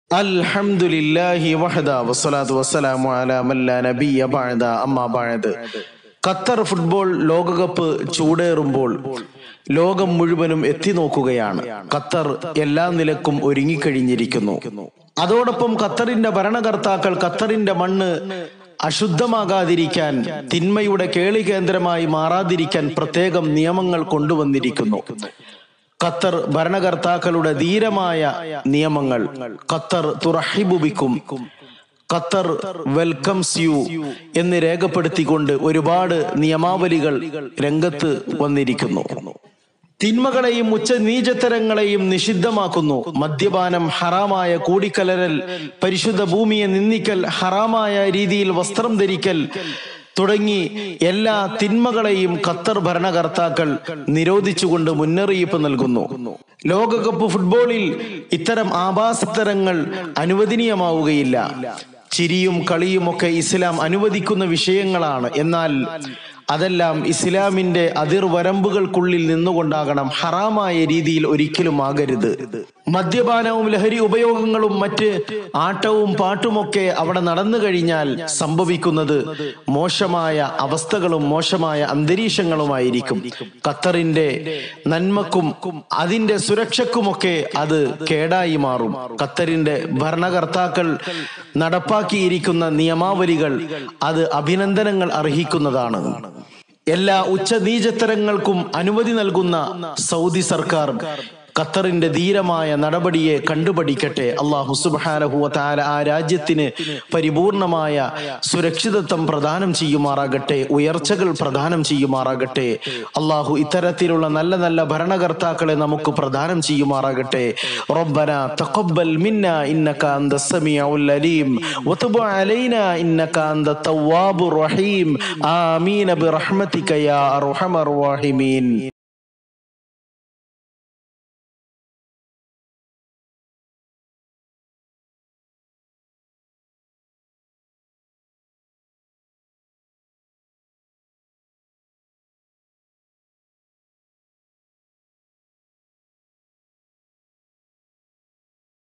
അൽഹംദുലില്ലാഹി വഹദ വസ്സലാത്തു വസ്സലാമു അലാ മൻ ലാ നബിയ്യ ബഅദ അമ്മാ ബഅദ്. ഖത്തർ ഫുട്ബോൾ ലോകകപ്പ് ചൂടേറുമ്പോൾ ലോകം മുഴുവനും എത്തി നോക്കുകയാണ്. ഖത്തർ എല്ലാ നിലക്കും ഒരുങ്ങിക്കഴിഞ്ഞിരിക്കുന്നു. അതോടൊപ്പം ഖത്തറിന്റെ ഭരണകർത്താക്കൾ ഖത്തറിന്റെ മണ്ണ് അശുദ്ധമാകാതിരിക്കാൻ, തിന്മയുടെ കേളി കേന്ദ്രമായി മാറാതിരിക്കാൻ പ്രത്യേകം നിയമങ്ങൾ കൊണ്ടുവന്നിരിക്കുന്നു. ഖത്തർ ഭരണകർത്താക്കളുടെ ധീരമായ നിയമങ്ങൾ. ഖത്തർ തുറഹിബു ബിക്കും, ഖത്തർ വെൽക്കംസ് യു എന്ന് രേഖപ്പെടുത്തിക്കൊണ്ട് ഒരുപാട് നിയമാവലികൾ രംഗത്ത് വന്നിരിക്കുന്നു. തിന്മകളെയും ഉച്ചനീചത്തരങ്ങളെയും നിഷിദ്ധമാക്കുന്നു. മദ്യപാനം ഹറാമായ, കൂടിക്കലരൽ, പരിശുദ്ധ ഭൂമിയെ നിന്ദിക്കൽ, ഹറാമായ രീതിയിൽ വസ്ത്രം ധരിക്കൽ തുടങ്ങി എല്ലാ തിന്മകളെയും ഖത്തർ ഭരണകർത്താക്കൾ നിരോധിച്ചുകൊണ്ട് മുന്നറിയിപ്പ് നൽകുന്നു. ലോകകപ്പ് ഫുട്ബോളിൽ ഇത്തരം ആഭാസത്തരങ്ങൾ അനുവദനീയമാവുകയില്ല. ചിരിയും കളിയുമൊക്കെ ഇസ്ലാം അനുവദിക്കുന്ന വിഷയങ്ങളാണ്. എന്നാൽ അതെല്ലാം ഇസ്ലാമിന്റെ അതിർവരമ്പുകൾക്കുള്ളിൽ നിന്നുകൊണ്ടാകണം. ഹറാമായ രീതിയിൽ ഒരിക്കലും ആകരുത്. മദ്യപാനവും ലഹരി ഉപയോഗങ്ങളും മറ്റ് ആട്ടവും പാട്ടുമൊക്കെ അവിടെ നടന്നു കഴിഞ്ഞാൽ സംഭവിക്കുന്നത് മോശമായ അവസ്ഥകളും മോശമായ അന്തരീക്ഷങ്ങളുമായിരിക്കും. ഖത്തറിന്റെ നന്മക്കും അതിന്റെ സുരക്ഷക്കുമൊക്കെ അത് കേടായി മാറും. ഖത്തറിന്റെ ഭരണകർത്താക്കൾ നടപ്പാക്കിയിരിക്കുന്ന നിയമാവലികൾ അത് അഭിനന്ദനങ്ങൾ അർഹിക്കുന്നതാണ്. എല്ലാ ഉച്ചനീചത്തരങ്ങൾക്കും അനുമതി നൽകുന്ന സൗദി സർക്കാർ ഖത്തറിന്റെ ധീരമായ നടപടിയെ കണ്ടുപഠിക്കട്ടെ. അല്ലാഹു സുബ്ഹാനഹു വ തആല ആ രാജ്യത്തിന് പരിപൂർണമായ സുരക്ഷിതത്വം പ്രദാനം ചെയ്യുമാറാകട്ടെ, ഉയർച്ചകൾ പ്രദാനം ചെയ്യുമാറാകട്ടെ. അല്ലാഹു ഇത്തരത്തിലുള്ള നല്ല നല്ല ഭരണകർത്താക്കളെ നമുക്ക് പ്രദാനം ചെയ്യുമാറാകട്ടെ. റബ്ബനാ തഖബ്ബൽ മിന്നാ ഇന്നക അന്തസ് സമീഉൽ അലീം വതുബ് അലൈനാ ഇന്നക അന്തത് തവ്വാബുർ റഹീം. ആമീൻ ബിറഹ്മതിക യാ അർഹമർ റഹീമീൻ.